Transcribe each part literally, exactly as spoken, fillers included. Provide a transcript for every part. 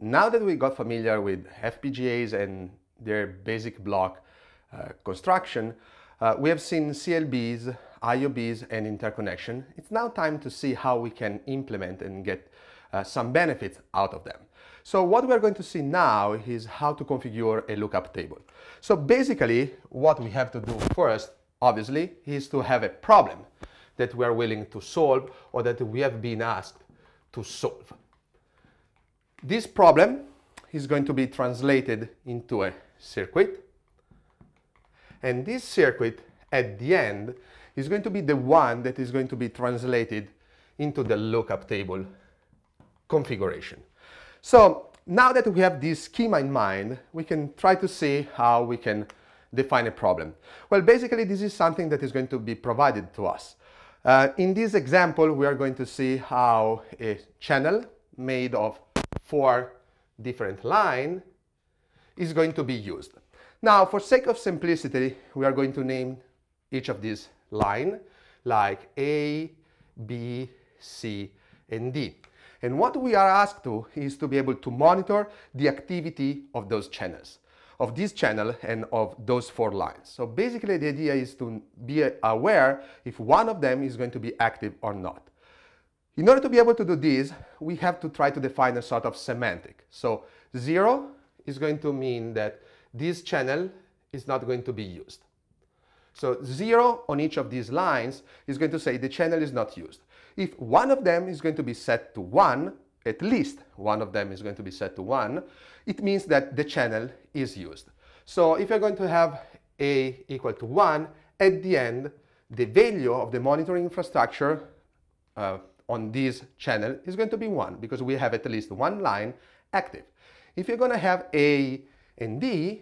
now that we got familiar with F P G As and their basic block uh, construction, uh, we have seen C L Bs, I O Bs, and interconnection. It's now time to see how we can implement and get uh, some benefits out of them. So what we're going to see now is how to configure a lookup table. So basically, what we have to do first, obviously, is to have a problem that we are willing to solve or that we have been asked to solve. This problem is going to be translated into a circuit, and this circuit at the end is going to be the one that is going to be translated into the lookup table configuration. So now that we have this schema in mind, we can try to see how we can define a problem. Well, basically this is something that is going to be provided to us. Uh, in this example, we are going to see how a channel made of four different lines is going to be used. Now, for sake of simplicity, we are going to name each of these lines like A, B, C, and D. And what we are asked to is to be able to monitor the activity of those channels, of this channel and of those four lines. So basically the idea is to be aware if one of them is going to be active or not. In order to be able to do this, we have to try to define a sort of semantic. So zero is going to mean that this channel is not going to be used. So zero on each of these lines is going to say the channel is not used. If one of them is going to be set to one, at least one of them is going to be set to one, it means that the channel is used. So if you're going to have A equal to one, at the end, the value of the monitoring infrastructure uh, on this channel is going to be one, because we have at least one line active. If you're going to have A and D,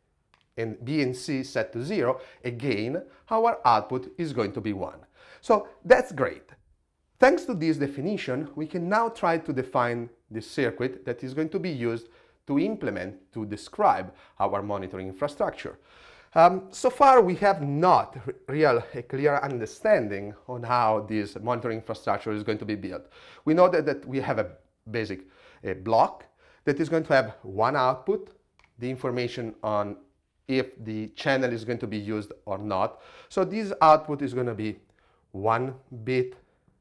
and B and C set to zero, again, our output is going to be one. So that's great. Thanks to this definition, we can now try to define the circuit that is going to be used to implement, to describe our monitoring infrastructure. Um, so far, we have not real a clear understanding on how this monitoring infrastructure is going to be built. We know that, that we have a basic a block that is going to have one output, the information on if the channel is going to be used or not. So this output is going to be one bit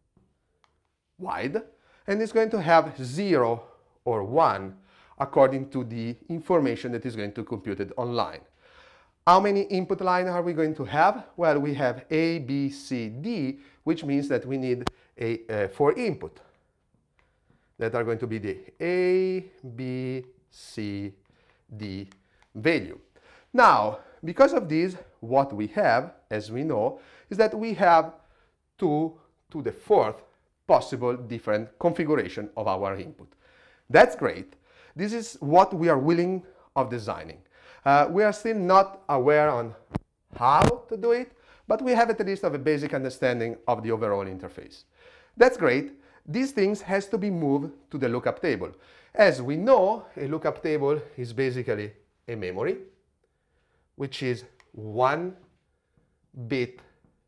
wide, and it's going to have zero or one according to the information that is going to be computed online. How many input lines are we going to have? Well, we have A, B, C, D, which means that we need a, uh, four input that are going to be the A, B, C, D value. Now, because of this, what we have, as we know, is that we have two to the fourth possible different configuration of our input. That's great. This is what we are willing of designing. Uh, we are still not aware on how to do it, but we have at least of a basic understanding of the overall interface. That's great. These things has to be moved to the lookup table. As we know, a lookup table is basically a memory, which is one bit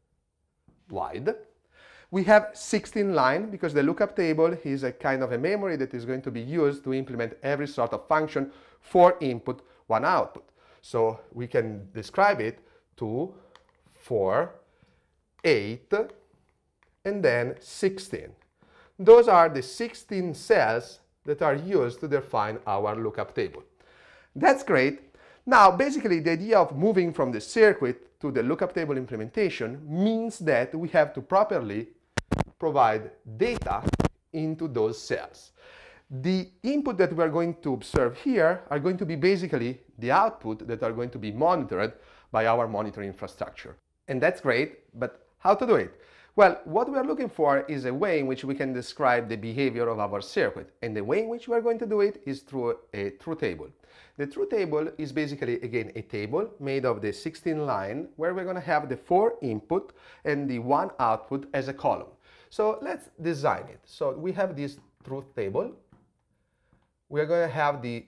wide. We have sixteen lines because the lookup table is a kind of a memory that is going to be used to implement every sort of function, four input, one output. So we can describe it two, four, eight, and then sixteen. Those are the sixteen cells that are used to define our lookup table. That's great. Now, basically, the idea of moving from the circuit to the lookup table implementation means that we have to properly provide data into those cells. The input that we are going to observe here are going to be basically the output that are going to be monitored by our monitoring infrastructure. And that's great, but how to do it? Well, what we are looking for is a way in which we can describe the behavior of our circuit. And the way in which we are going to do it is through a truth table. The truth table is basically, again, a table made of the sixteen line where we're going to have the four input and the one output as a column. So let's design it. So we have this truth table. We are going to have the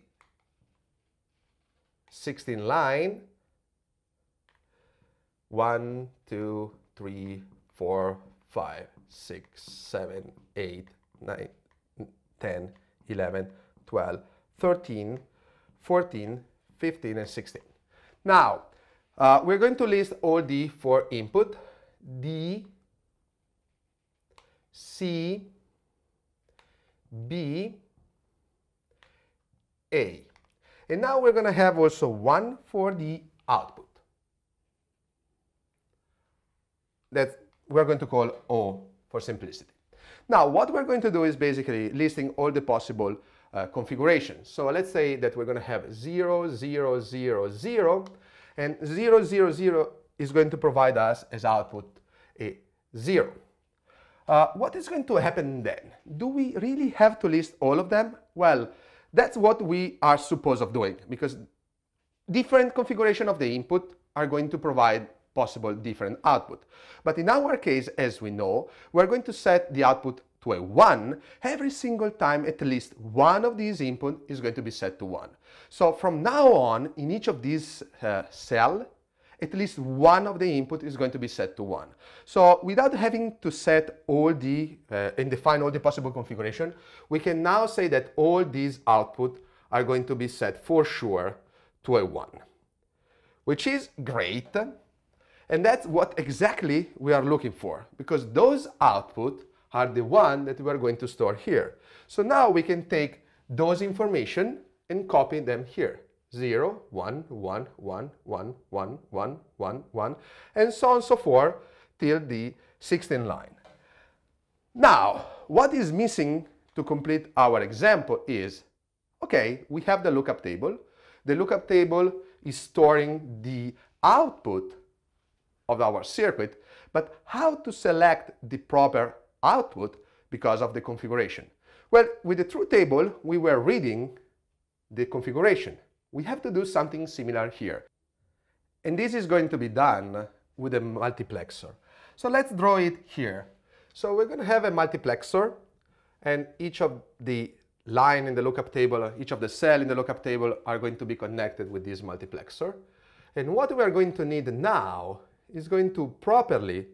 sixteen line, one, two, three, four, five, six, seven, eight, nine, ten, eleven, twelve, thirteen, fourteen, fifteen, and sixteen. Now, uh, we're going to list all the four input, D, C, B, A. And now we're going to have also one for the output. That we're going to call O for simplicity. Now, what we're going to do is basically listing all the possible uh, configurations. So let's say that we're going to have zero, zero, zero, zero, and zero, zero, zero is going to provide us as output a zero. Uh, what is going to happen then? Do we really have to list all of them? Well, that's what we are supposed of doing, because different configuration of the input are going to provide possible different output. But in our case, as we know, we're going to set the output to a one every single time at least one of these input is going to be set to one. So from now on, in each of these uh, cell, at least one of the input is going to be set to one. So without having to set all the, uh, and define all the possible configuration, we can now say that all these output are going to be set for sure to a one, which is great. And that's what exactly we are looking for, because those output are the one that we are going to store here. So now we can take those information and copy them here. zero, one, one, one, one, one, one, one, one, and so on and so forth till the sixteenth line. Now, what is missing to complete our example is, okay, we have the lookup table. The lookup table is storing the output of our circuit, but how to select the proper output because of the configuration? Well, with the truth table, we were reading the configuration. We have to do something similar here. And this is going to be done with a multiplexer. So let's draw it here. So we're going to have a multiplexer, and each of the line in the lookup table, each of the cell in the lookup table are going to be connected with this multiplexer. And what we are going to need now is going to properly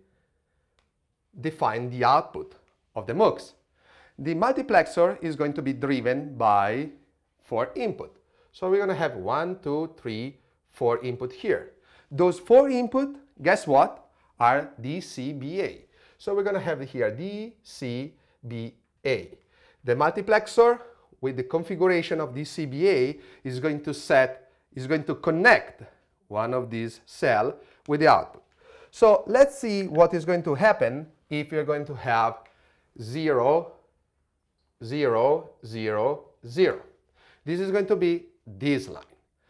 define the output of the MUX. The multiplexer is going to be driven by four input. So we're going to have one, two, three, four input here. Those four input, guess what, are D, C, B, A. So we're going to have here D, C, B, A. The multiplexer with the configuration of D, C, B, A is going to set, is going to connect one of these cell with the output. So let's see what is going to happen if you're going to have zero, zero, zero, zero. This is going to be this line.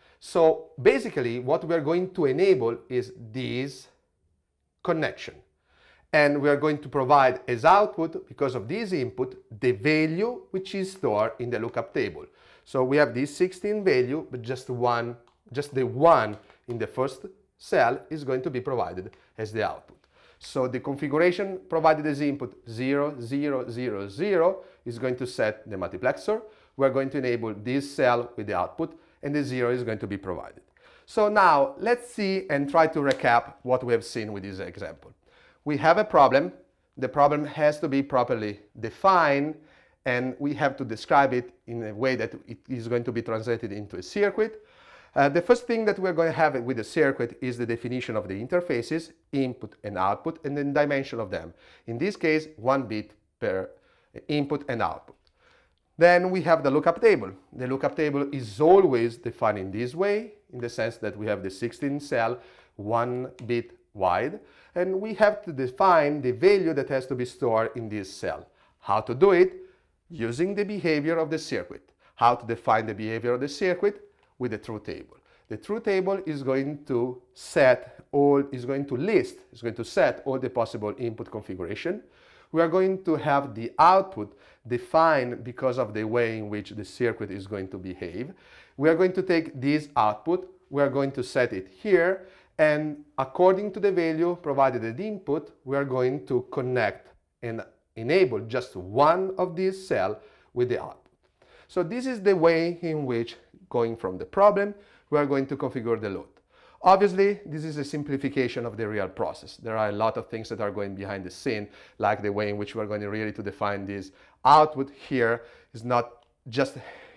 So basically what we are going to enable is this connection. And we are going to provide as output, because of this input, the value which is stored in the lookup table. So we have this sixteen value, but just one, just the one in the first cell is going to be provided as the output. So the configuration provided as input zero, zero, zero, zero is going to set the multiplexer. We're going to enable this cell with the output, and the zero is going to be provided. So now let's see and try to recap what we have seen with this example. We have a problem. The problem has to be properly defined, and we have to describe it in a way that it is going to be translated into a circuit. Uh, the first thing that we're going to have with the circuit is the definition of the interfaces, input and output, and the dimension of them. In this case, one bit per input and output. Then we have the lookup table. The lookup table is always defined in this way, in the sense that we have the sixteen cell, one bit wide, and we have to define the value that has to be stored in this cell. How to do it? Using the behavior of the circuit. How to define the behavior of the circuit? With the truth table. The truth table is going to set all, is going to list, is going to set all the possible input configuration. We are going to have the output defined because of the way in which the circuit is going to behave. We are going to take this output, we are going to set it here, and according to the value provided at the input, we are going to connect and enable just one of these cells with the output. So this is the way in which, going from the problem, we are going to configure the load. Obviously, this is a simplification of the real process. There are a lot of things that are going behind the scene, like the way in which we are going to really to define this output here is not just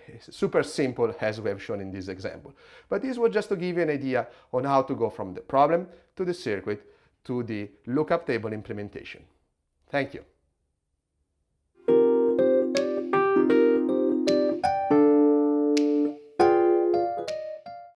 super simple as we have shown in this example. But this was just to give you an idea on how to go from the problem to the circuit to the lookup table implementation. Thank you.